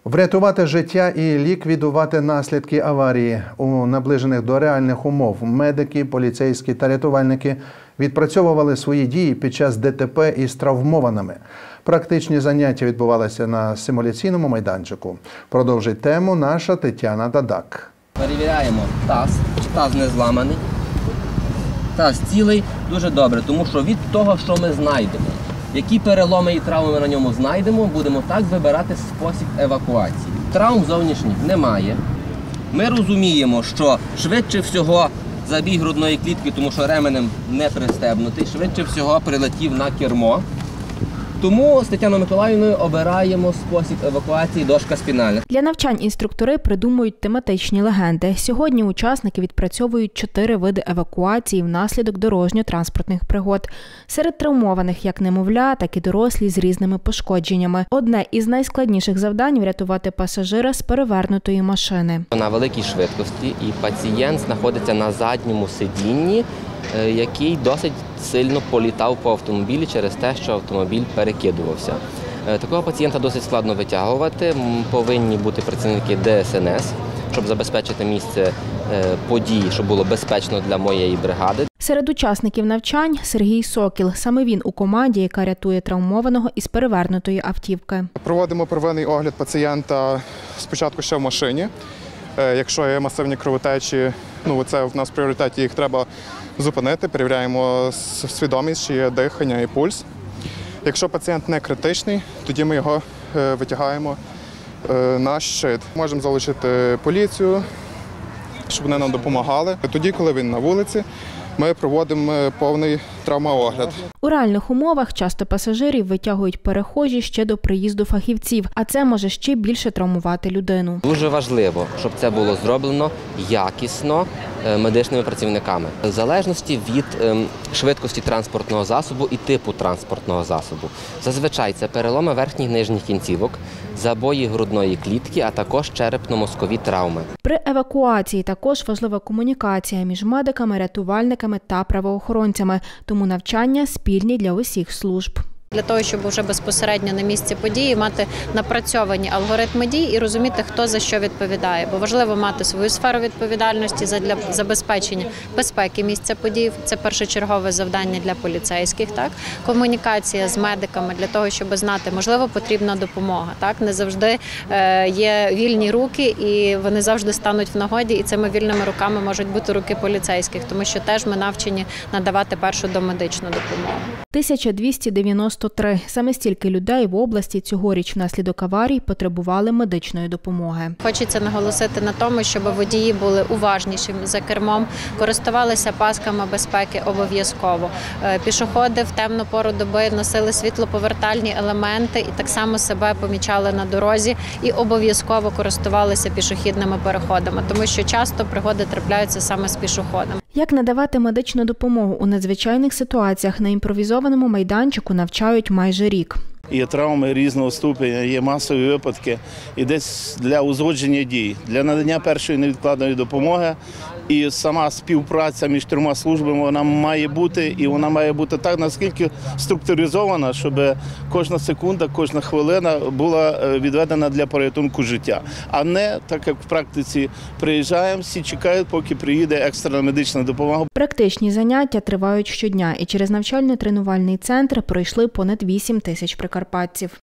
Врятувати життя і ліквідувати наслідки аварії у наближених до реальних умов медики, поліцейські та рятувальники відпрацьовували свої дії під час ДТП із травмованими. Практичні заняття відбувалися на симуляційному майданчику. Продовжить тему наша Тетяна Дадак. Перевіряємо таз, чи таз не зламаний. Таз цілий, дуже добре, тому що від того, що ми знайдемо, які переломи і травми ми на ньому знайдемо, будемо так вибирати спосіб евакуації. Травм зовнішніх немає. Ми розуміємо, що швидше всього забій грудної клітки, тому що ременем не пристебнутий, швидше всього прилетів на кермо. Тому з Тетяною Миколаївною обираємо спосіб евакуації дошка спінальна. Для навчань інструктори придумують тематичні легенди. Сьогодні учасники відпрацьовують 4 види евакуації внаслідок дорожньо-транспортних пригод. Серед травмованих як немовля, так і дорослі з різними пошкодженнями. Одне із найскладніших завдань – врятувати пасажира з перевернутої машини. На великій швидкості і пацієнт знаходиться на задньому сидінні, який досить сильно політав по автомобілі через те, що автомобіль перекидувався. Такого пацієнта досить складно витягувати, повинні бути працівники ДСНС, щоб забезпечити місце події, щоб було безпечно для моєї бригади. Серед учасників навчань – Сергій Сокіл. Саме він у команді, яка рятує травмованого із перевернутої автівки. Проводимо первинний огляд пацієнта спочатку ще в машині. Якщо є масивні кровотечі, це в нас в пріоритеті, їх треба зупинити, перевіряємо свідомість, чи є дихання і пульс. Якщо пацієнт не критичний, тоді ми його витягаємо на щит. Можемо залучити поліцію, щоб вони нам допомагали. Тоді, коли він на вулиці, ми проводимо повний травмоогляд. У реальних умовах часто пасажирів витягують перехожі ще до приїзду фахівців, а це може ще більше травмувати людину. Дуже важливо, щоб це було зроблено якісно медичними працівниками. В залежності від швидкості транспортного засобу і типу транспортного засобу. Зазвичай це переломи верхніх і нижніх кінцівок, забої грудної клітки, а також черепно-мозкові травми. При евакуації також важлива комунікація між медиками, рятувальниками та правоохоронцями, тому навчання спільні для усіх служб. Для того, щоб вже безпосередньо на місці події мати напрацьовані алгоритми дій і розуміти, хто за що відповідає. Бо важливо мати свою сферу відповідальності для забезпечення безпеки місця подій. Це першочергове завдання для поліцейських. Так? Комунікація з медиками для того, щоб знати, можливо, потрібна допомога. Так? Не завжди є вільні руки і вони завжди стануть в нагоді. І цими вільними руками можуть бути руки поліцейських, тому що теж ми навчені надавати першу домедичну допомогу. 1293. Саме стільки людей в області цьогоріч внаслідок аварій потребували медичної допомоги. Хочеться наголосити на тому, щоб водії були уважнішими за кермом, користувалися пасками безпеки обов'язково. Пішоходи в темну пору доби носили світлоповертальні елементи і так само себе помічали на дорозі і обов'язково користувалися пішохідними переходами, тому що часто пригоди трапляються саме з пішоходом. Як надавати медичну допомогу у надзвичайних ситуаціях на імпровізованому майданчику навчають майже рік. Є травми різного ступеня, є масові випадки, і десь для узгодження дій, для надання першої невідкладної допомоги. І сама співпраця між трьома службами вона має бути, і вона має бути так, наскільки структуризована, щоб кожна секунда, кожна хвилина була відведена для порятунку життя. А не так, як в практиці приїжджаємо, всі чекають, поки приїде екстрена медична допомога. Практичні заняття тривають щодня, і через навчально-тренувальний центр пройшли понад 8 тисяч прикарпатців.